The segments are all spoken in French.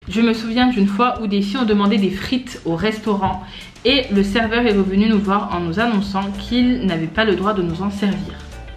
Je me souviens d'une fois où des filles ont demandé des frites au restaurant et le serveur est revenu nous voir en nous annonçant qu'il n'avait pas le droit de nous en servir.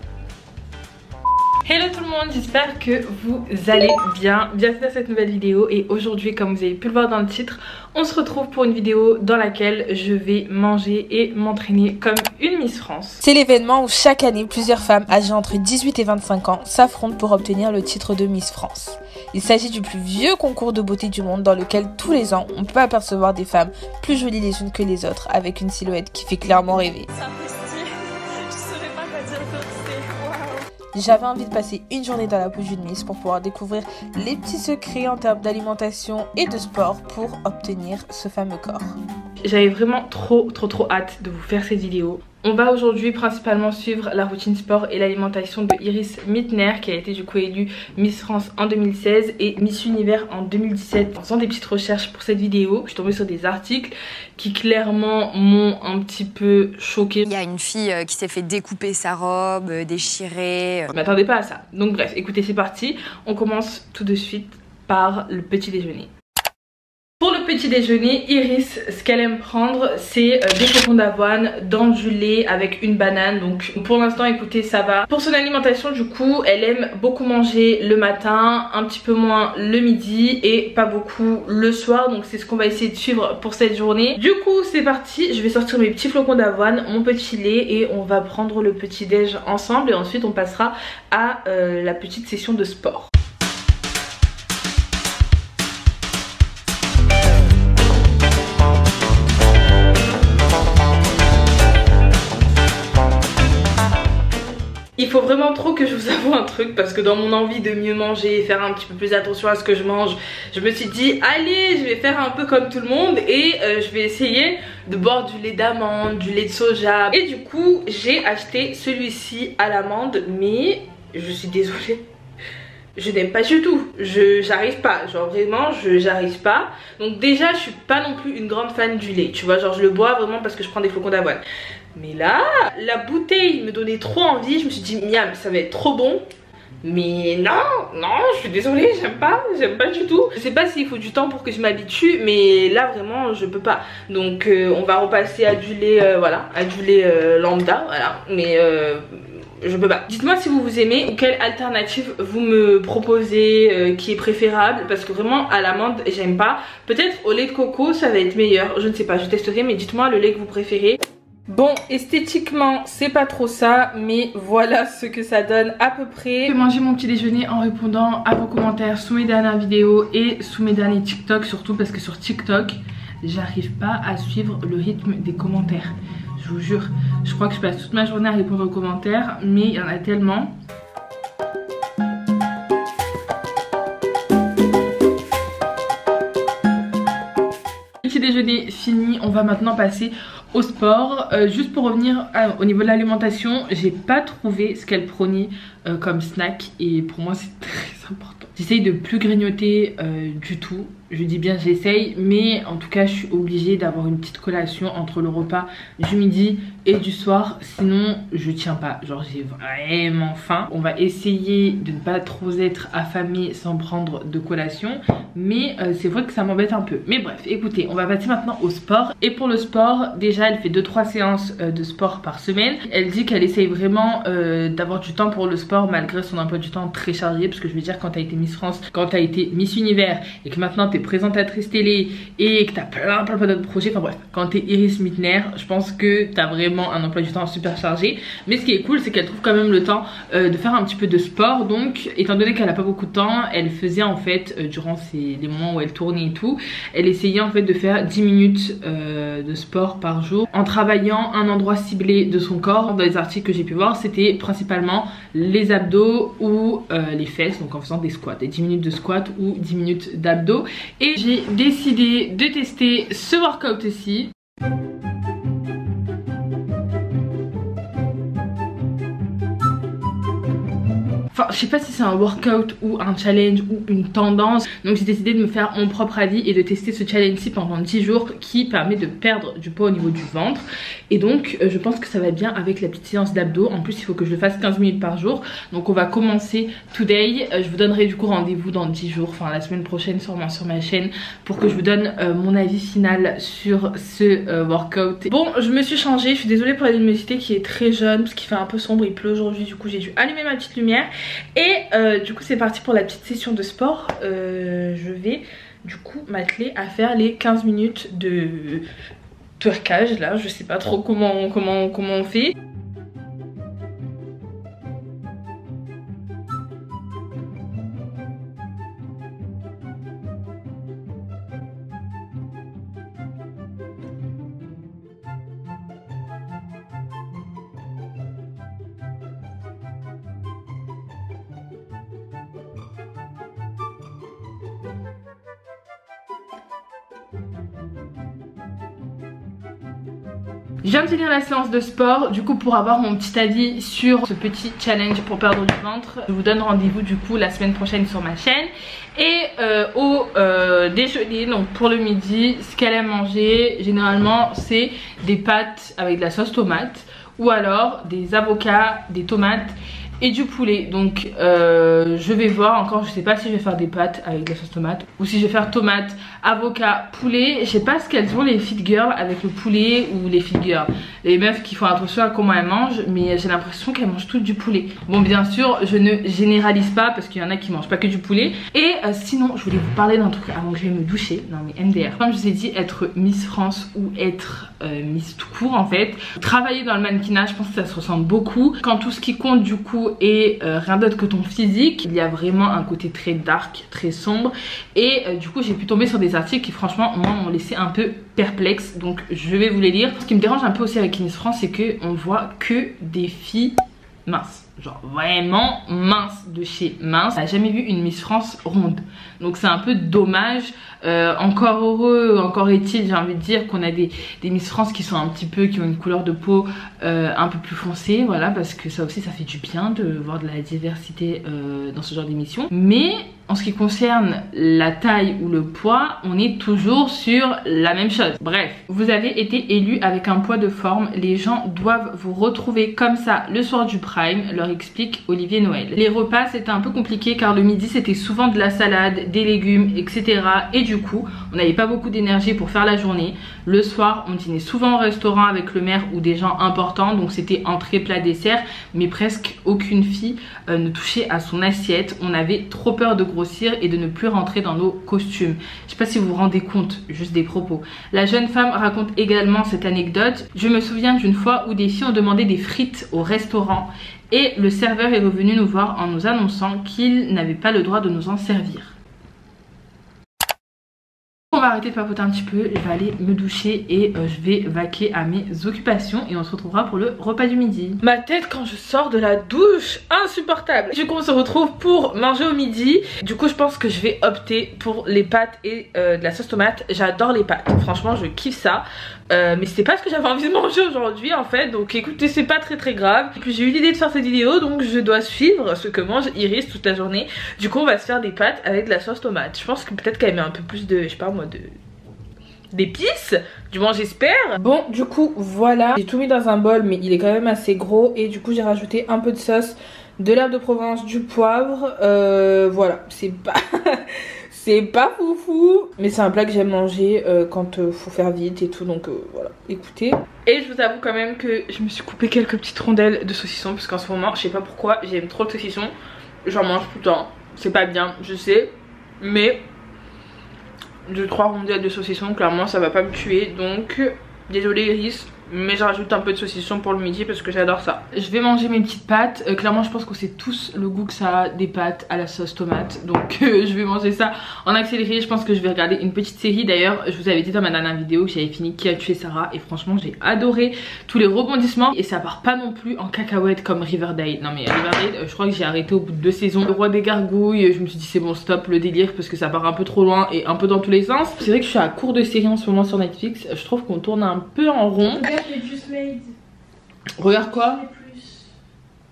Hello tout le monde, j'espère que vous allez bien. Bienvenue à cette nouvelle vidéo et aujourd'hui, comme vous avez pu le voir dans le titre, on se retrouve pour une vidéo dans laquelle je vais manger et m'entraîner comme une Miss France. C'est l'événement où chaque année, plusieurs femmes âgées entre 18 et 25 ans s'affrontent pour obtenir le titre de Miss France. Il s'agit du plus vieux concours de beauté du monde dans lequel tous les ans, on peut apercevoir des femmes plus jolies les unes que les autres avec une silhouette qui fait clairement rêver. J'avais envie de passer une journée dans la peau d'une Miss pour pouvoir découvrir les petits secrets en termes d'alimentation et de sport pour obtenir ce fameux corps. J'avais vraiment trop hâte de vous faire cette vidéo. On va aujourd'hui principalement suivre la routine sport et l'alimentation de Iris Mittner qui a été du coup élue Miss France en 2016 et Miss Univers en 2017. En faisant des petites recherches pour cette vidéo, je suis tombée sur des articles qui clairement m'ont un petit peu choquée. Il y a une fille qui s'est fait découper sa robe, déchirer. Je m'attendais pas à ça. Donc bref, écoutez, c'est parti. On commence tout de suite par le petit déjeuner. Pour le petit déjeuner, Iris, ce qu'elle aime prendre, c'est des flocons d'avoine dans du lait avec une banane. Donc pour l'instant, écoutez, ça va. Pour son alimentation, du coup, elle aime beaucoup manger le matin, un petit peu moins le midi et pas beaucoup le soir. Donc c'est ce qu'on va essayer de suivre pour cette journée. Du coup, c'est parti. Je vais sortir mes petits flocons d'avoine, mon petit lait et on va prendre le petit déj ensemble. Et ensuite, on passera à la petite session de sport. Il faut vraiment trop que je vous avoue un truc parce que dans mon envie de mieux manger et faire un petit peu plus attention à ce que je mange, je me suis dit allez, je vais faire un peu comme tout le monde et je vais essayer de boire du lait d'amande, du lait de soja. Et du coup j'ai acheté celui-ci à l'amande, mais je suis désolée, je n'aime pas du tout, j'arrive pas, genre vraiment j'arrive pas. Donc déjà je suis pas non plus une grande fan du lait, tu vois, genre je le bois vraiment parce que je prends des flocons d'avoine. Mais là, la bouteille me donnait trop envie, je me suis dit miam, ça va être trop bon. Mais non, je suis désolée, j'aime pas du tout. Je sais pas s'il faut du temps pour que je m'habitue, mais là vraiment je peux pas. Donc on va repasser à du lait, voilà, à du lait lambda, voilà. Mais je peux pas. Dites-moi si vous aimez ou quelle alternative vous me proposez qui est préférable. Parce que vraiment à l'amande j'aime pas. Peut-être au lait de coco ça va être meilleur. Je ne sais pas, je testerai, mais dites-moi le lait que vous préférez. Bon, esthétiquement c'est pas trop ça, mais voilà ce que ça donne à peu près. Je vais manger mon petit déjeuner en répondant à vos commentaires sous mes dernières vidéos et sous mes derniers TikTok. Surtout parce que sur TikTok j'arrive pas à suivre le rythme des commentaires. Je vous jure, je crois que je passe toute ma journée à répondre aux commentaires, mais il y en a tellement. Petit déjeuner fini, on va maintenant passer au sport. Juste pour revenir au niveau de l'alimentation, j'ai pas trouvé ce qu'elle prônait comme snack et pour moi c'est très important. J'essaye de plus grignoter du tout. Je dis bien j'essaye, mais en tout cas je suis obligée d'avoir une petite collation entre le repas du midi et du soir, sinon je tiens pas, genre j'ai vraiment faim. On va essayer de ne pas trop être affamé sans prendre de collation, mais c'est vrai que ça m'embête un peu. Mais bref, écoutez, on va passer maintenant au sport. Et pour le sport, déjà elle fait 2-3 séances de sport par semaine. Elle dit qu'elle essaye vraiment d'avoir du temps pour le sport malgré son emploi du temps très chargé, parce que je veux dire, quand t'as été Miss France, quand t'as été Miss Univers et que maintenant t'es présentatrice télé et que t'as plein d'autres projets, enfin bref, quand t'es Iris Mittner, je pense que t'as vraiment un emploi du temps super chargé. Mais ce qui est cool, c'est qu'elle trouve quand même le temps de faire un petit peu de sport. Donc étant donné qu'elle a pas beaucoup de temps, elle faisait en fait durant les moments où elle tournait et tout, elle essayait en fait de faire 10 minutes de sport par jour en travaillant un endroit ciblé de son corps. Dans les articles que j'ai pu voir, c'était principalement les abdos ou les fesses, donc en faisant des squats, des 10 minutes de squat ou 10 minutes d'abdos. Et j'ai décidé de tester ce workout aussi. Enfin, je sais pas si c'est un workout ou un challenge ou une tendance. Donc j'ai décidé de me faire mon propre avis et de tester ce challenge-ci pendant 10 jours qui permet de perdre du poids au niveau du ventre. Et donc je pense que ça va bien avec la petite séance d'abdos. En plus il faut que je le fasse 15 minutes par jour. Donc on va commencer today. Je vous donnerai du coup rendez-vous dans 10 jours, enfin la semaine prochaine sûrement sur ma chaîne, pour que je vous donne mon avis final sur ce workout. Bon, je me suis changée, je suis désolée pour la luminosité qui est très jeune parce qu'il fait un peu sombre, il pleut aujourd'hui, du coup j'ai dû allumer ma petite lumière. Et du coup c'est parti pour la petite session de sport. Je vais du coup m'atteler à faire les 15 minutes de twerkage là, je sais pas trop comment on fait. Je viens de finir la séance de sport, du coup pour avoir mon petit avis sur ce petit challenge pour perdre du ventre, je vous donne rendez-vous du coup la semaine prochaine sur ma chaîne. Et au déjeuner, donc pour le midi, ce qu'elle aime manger généralement c'est des pâtes avec de la sauce tomate ou alors des avocats, des tomates et du poulet. Donc je vais voir encore, je sais pas si je vais faire des pâtes avec de la sauce tomate ou si je vais faire tomate, avocat, poulet. Je sais pas ce qu'elles ont les fit girls avec le poulet ou les fit girls, les meufs qui font attention à comment elles mangent, mais j'ai l'impression qu'elles mangent toutes du poulet. Bon bien sûr je ne généralise pas parce qu'il y en a qui mangent pas que du poulet. Et sinon je voulais vous parler d'un truc avant que je vais me doucher. Non mais MDR, comme je vous ai dit, être Miss France ou être Miss tout court en fait, travailler dans le mannequinat, je pense que ça se ressemble beaucoup. Quand tout ce qui compte du coup et rien d'autre que ton physique, il y a vraiment un côté très dark, très sombre. Et du coup j'ai pu tomber sur des articles qui franchement moi m'ont laissé un peu perplexe, donc je vais vous les lire. Ce qui me dérange un peu aussi avec Miss France, c'est que on voit que des filles minces, genre vraiment minces de chez mince. On n'a jamais vu une Miss France ronde, donc c'est un peu dommage. Encore heureux, encore est-il, j'ai envie de dire, qu'on a des Miss France qui sont un petit peu, qui ont une couleur de peau un peu plus foncée, voilà, parce que ça aussi ça fait du bien de voir de la diversité dans ce genre d'émission. Mais en ce qui concerne la taille ou le poids, on est toujours sur la même chose. Bref, vous avez été élu avec un poids de forme, les gens doivent vous retrouver comme ça le soir du prime, leur explique Olivier Noël. Les repas c'était un peu compliqué car le midi c'était souvent de la salade, des légumes, etc. Et du coup on n'avait pas beaucoup d'énergie pour faire la journée. Le soir on dînait souvent au restaurant avec le maire ou des gens importants, donc c'était entrée, plat, dessert, mais presque aucune fille ne touchait à son assiette. On avait trop peur de grossir et de ne plus rentrer dans nos costumes. Je sais pas si vous vous rendez compte juste des propos. La jeune femme raconte également cette anecdote. Je me souviens d'une fois où des filles ont demandé des frites au restaurant et le serveur est revenu nous voir en nous annonçant qu'il n'avait pas le droit de nous en servir. On va arrêter de papoter un petit peu, je vais aller me doucher et je vais vaquer à mes occupations et on se retrouvera pour le repas du midi. Ma tête quand je sors de la douche, insupportable. Du coup on se retrouve pour manger au midi. Du coup je pense que je vais opter pour les pâtes et de la sauce tomate. J'adore les pâtes, franchement je kiffe ça. Mais c'était pas ce que j'avais envie de manger aujourd'hui en fait, donc écoutez c'est pas très grave. Et puis j'ai eu l'idée de faire cette vidéo, donc je dois suivre ce que mange Iris toute la journée. Du coup on va se faire des pâtes avec de la sauce tomate. Je pense que peut-être qu'elle met un peu plus de, je sais pas moi, d'épices, du moins j'espère. Bon du coup voilà, j'ai tout mis dans un bol mais il est quand même assez gros. Et du coup j'ai rajouté un peu de sauce, de l'herbe de Provence, du poivre, voilà, c'est pas c'est pas foufou, mais c'est un plat que j'aime manger quand faut faire vite et tout, donc voilà, écoutez. Et je vous avoue quand même que je me suis coupé quelques petites rondelles de saucisson parce qu'en ce moment, je sais pas pourquoi, j'aime trop le saucisson. J'en mange tout le temps, c'est pas bien, je sais, mais 2-3 rondelles de saucisson, clairement ça va pas me tuer, donc désolé Iris, mais je rajoute un peu de saucisson pour le midi parce que j'adore ça. Je vais manger mes petites pâtes, clairement je pense qu'on sait tous le goût que ça a des pâtes à la sauce tomate, donc je vais manger ça en accéléré. Je pense que je vais regarder une petite série. D'ailleurs je vous avais dit dans ma dernière vidéo que j'avais fini Qui a tué Sarah et franchement j'ai adoré tous les rebondissements et ça part pas non plus en cacahuète comme Riverdale. Non mais Riverdale je crois que j'ai arrêté au bout de 2 saisons. Le roi des gargouilles, je me suis dit c'est bon stop le délire parce que ça part un peu trop loin et un peu dans tous les sens. C'est vrai que je suis à court de séries en ce moment sur Netflix, je trouve qu'on tourne un peu en rond. Les Just Made. Regarde quoi?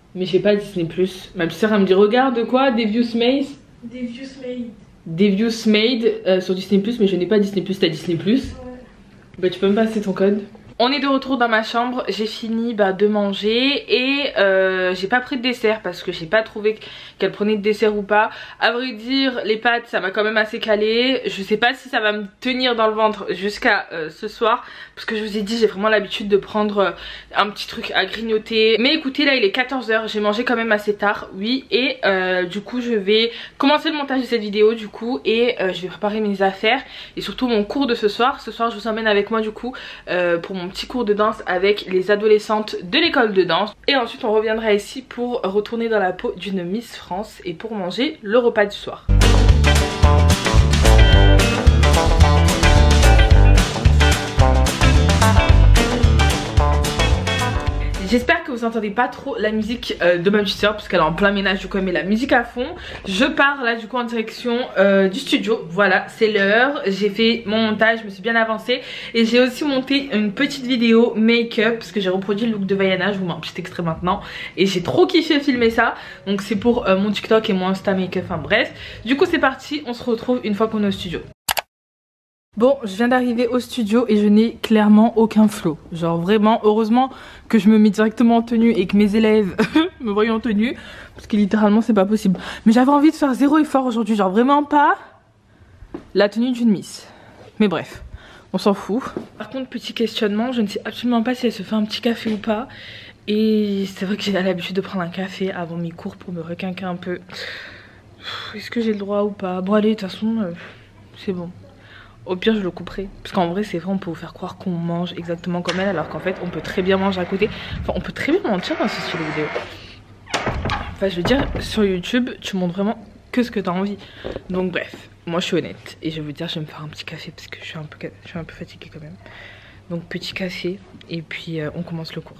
Mais j'ai pas Disney+. Ma petite sœur elle me dit regarde quoi, Devious Made. Devious Made sur Disney+, mais je n'ai pas Disney+, t'as Disney+. Ouais. Bah tu peux me passer ton code. On est de retour dans ma chambre, j'ai fini de manger et j'ai pas pris de dessert parce que j'ai pas trouvé qu'elle prenait de dessert ou pas. À vrai dire, les pâtes ça m'a quand même assez calé. Je sais pas si ça va me tenir dans le ventre jusqu'à ce soir parce que je vous ai dit j'ai vraiment l'habitude de prendre un petit truc à grignoter. Mais écoutez, là il est 14 h, j'ai mangé quand même assez tard, oui. Et du coup je vais commencer le montage de cette vidéo du coup et je vais préparer mes affaires et surtout mon cours de ce soir. Ce soir je vous emmène avec moi du coup pour mon petit cours de danse avec les adolescentes de l'école de danse et ensuite on reviendra ici pour retourner dans la peau d'une Miss France et pour manger le repas du soir. J'espère que vous entendez pas trop la musique de ma petite soeur parce qu'elle est en plein ménage, du coup elle met la musique à fond. Je pars là du coup en direction du studio. Voilà, c'est l'heure. J'ai fait mon montage, je me suis bien avancée et j'ai aussi monté une petite vidéo make-up parce que j'ai reproduit le look de Vaiana. Je vous mets un petit extrait maintenant et j'ai trop kiffé filmer ça. Donc c'est pour mon TikTok et mon Insta make-up, enfin bref. Du coup c'est parti, on se retrouve une fois qu'on est au studio. Bon, je viens d'arriver au studio et je n'ai clairement aucun flow. Genre vraiment, heureusement que je me mets directement en tenue et que mes élèves me voient en tenue. Parce que littéralement c'est pas possible. Mais j'avais envie de faire zéro effort aujourd'hui. Genre vraiment pas la tenue d'une Miss. Mais bref, on s'en fout. Par contre, petit questionnement, je ne sais absolument pas si elle se fait un petit café ou pas. Et c'est vrai que j'ai l'habitude de prendre un café avant mes cours pour me requinquer un peu. Est-ce que j'ai le droit ou pas? Bon allez, de toute façon, c'est bon. Au pire je le couperai. Parce qu'en vrai c'est vrai, on peut vous faire croire qu'on mange exactement comme elle alors qu'en fait on peut très bien manger à côté. Enfin on peut très bien mentir dans ce style de vidéo. Enfin je veux dire, sur YouTube tu montres vraiment que ce que t'as envie. Donc bref, moi je suis honnête et je vais vous dire je vais me faire un petit café parce que je suis un peu fatiguée quand même. Donc petit café et puis on commence le cours.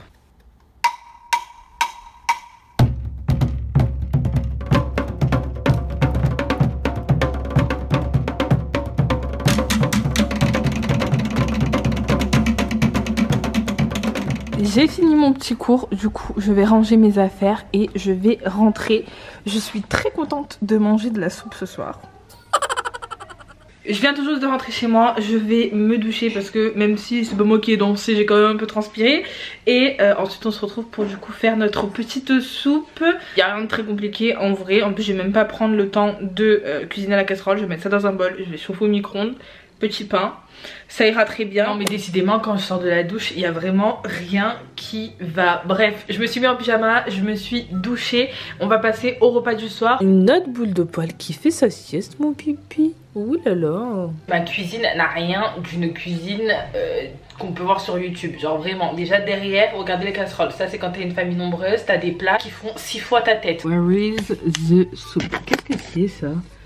J'ai fini mon petit cours, du coup je vais ranger mes affaires et je vais rentrer. Je suis très contente de manger de la soupe ce soir. Je viens tout juste de rentrer chez moi, je vais me doucher parce que même si c'est pas moi qui ai dansé, j'ai quand même un peu transpiré. Et ensuite on se retrouve pour du coup faire notre petite soupe. Il n'y a rien de très compliqué en vrai, en plus je vais même pas prendre le temps de cuisiner la casserole. Je vais mettre ça dans un bol, je vais chauffer au micro-ondes, petit pain. Ça ira très bien. Non mais décidément quand je sors de la douche il y a vraiment rien qui va. Bref, je me suis mis en pyjama, je me suis douchée. On va passer au repas du soir. Une autre boule de poil qui fait sa sieste mon pipi. Ouh là là. Ma cuisine n'a rien d'une cuisine qu'on peut voir sur YouTube. Genre vraiment, déjà derrière, regardez les casseroles. Ça c'est quand t'as une famille nombreuse, t'as des plats qui font 6 fois ta tête. Where is the soup? Qu'est-ce que c'est ça?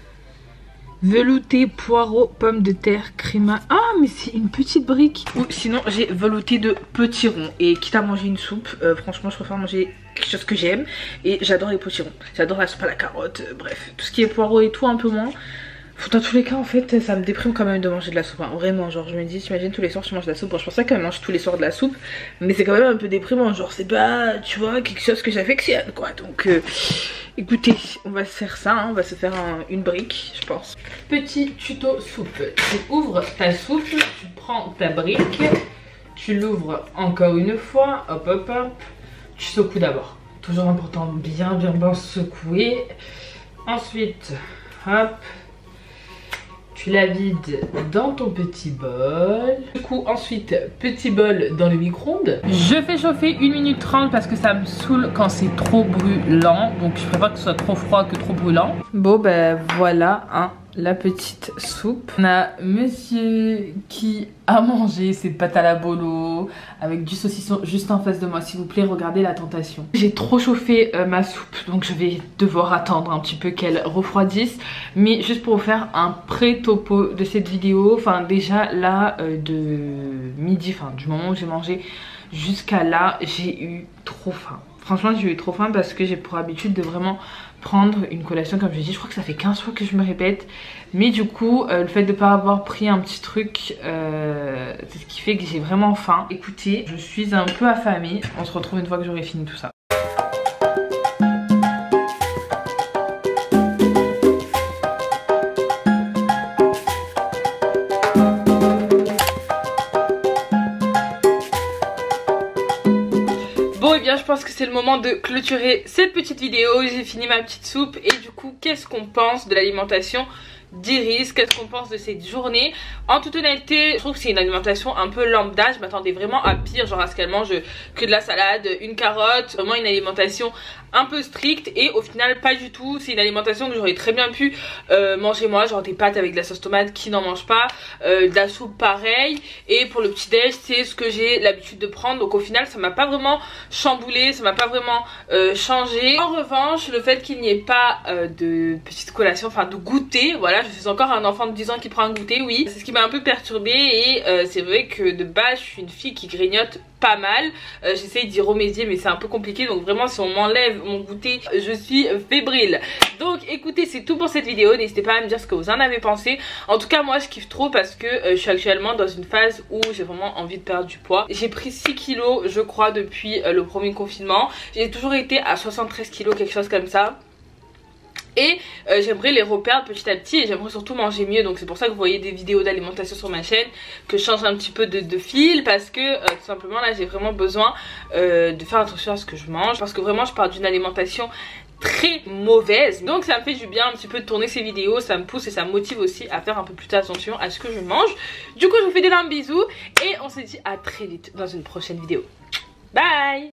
Velouté, poireaux, pommes de terre, créma. Ah mais c'est une petite brique. Ou sinon j'ai velouté de potirons. Et quitte à manger une soupe, franchement je préfère manger quelque chose que j'aime. Et j'adore les potirons. J'adore la soupe à la carotte, bref. Tout ce qui est poireaux et tout un peu moins. Dans tous les cas en fait ça me déprime quand même de manger de la soupe, hein. Vraiment genre je me dis t'imagines tous les soirs tu manges de la soupe. Bon je pense pas qu'elle mange tous les soirs de la soupe, mais c'est quand même un peu déprimant. Genre c'est pas tu vois quelque chose que j'affectionne quoi. Donc écoutez on va se faire ça, hein. On va se faire une brique je pense. Petit tuto soupe. Tu ouvres ta soupe, tu prends ta brique, tu l'ouvres encore une fois, hop hop hop. Tu secoues d'abord, toujours important bien secouer. Ensuite hop, tu la vides dans ton petit bol. Du coup ensuite petit bol dans le micro-ondes. Je fais chauffer 1 minute 30 parce que ça me saoule quand c'est trop brûlant. Donc je préfère que ce soit trop froid que trop brûlant. Bon ben voilà hein, la petite soupe. On a monsieur qui a mangé ses pâtes à la bolo avec du saucisson juste en face de moi. S'il vous plaît regardez la tentation. J'ai trop chauffé ma soupe donc je vais devoir attendre un petit peu qu'elle refroidisse. Mais juste pour vous faire un pré-topo de cette vidéo. Enfin déjà là de midi, enfin du moment où j'ai mangé jusqu'à là j'ai eu trop faim. Franchement j'ai eu trop faim parce que j'ai pour habitude de vraiment prendre une collation comme je dis. Je crois que ça fait 15 fois que je me répète. Mais du coup le fait de ne pas avoir pris un petit truc c'est ce qui fait que j'ai vraiment faim. Écoutez je suis un peu affamée. On se retrouve une fois que j'aurai fini tout ça. bien je pense que c'est le moment de clôturer cette petite vidéo. J'ai fini ma petite soupe et du coup qu'est-ce qu'on pense de l'alimentation d'Iris, qu'est-ce qu'on pense de cette journée? En toute honnêteté, je trouve que c'est une alimentation un peu lambda. Je m'attendais vraiment à pire, genre à ce qu'elle mange que de la salade, une carotte, vraiment une alimentation un peu stricte, et au final pas du tout. C'est une alimentation que j'aurais très bien pu manger moi, genre des pâtes avec de la sauce tomate, qui n'en mange pas, de la soupe pareil, et pour le petit déj c'est ce que j'ai l'habitude de prendre, donc au final ça m'a pas vraiment chamboulé, ça m'a pas vraiment changé. En revanche, le fait qu'il n'y ait pas de petite collation, enfin de goûter, voilà, je suis encore un enfant de 10 ans qui prend un goûter, oui, c'est ce qui m'a un peu perturbée, et c'est vrai que de base je suis une fille qui grignote pas mal, j'essaye d'y remédier mais c'est un peu compliqué, donc vraiment si on m'enlève mon goûter je suis fébrile. Donc écoutez, c'est tout pour cette vidéo, n'hésitez pas à me dire ce que vous en avez pensé. En tout cas moi je kiffe trop parce que je suis actuellement dans une phase où j'ai vraiment envie de perdre du poids. J'ai pris 6 kilos je crois depuis le premier confinement, j'ai toujours été à 73 kilos, quelque chose comme ça. Et j'aimerais les reperdre petit à petit, et j'aimerais surtout manger mieux. Donc c'est pour ça que vous voyez des vidéos d'alimentation sur ma chaîne, que je change un petit peu de fil, parce que tout simplement là j'ai vraiment besoin de faire attention à ce que je mange, parce que vraiment je pars d'une alimentation très mauvaise. Donc ça me fait du bien un petit peu de tourner ces vidéos, ça me pousse et ça me motive aussi à faire un peu plus attention à ce que je mange. Du coup je vous fais d'énormes bisous et on se dit à très vite dans une prochaine vidéo. Bye.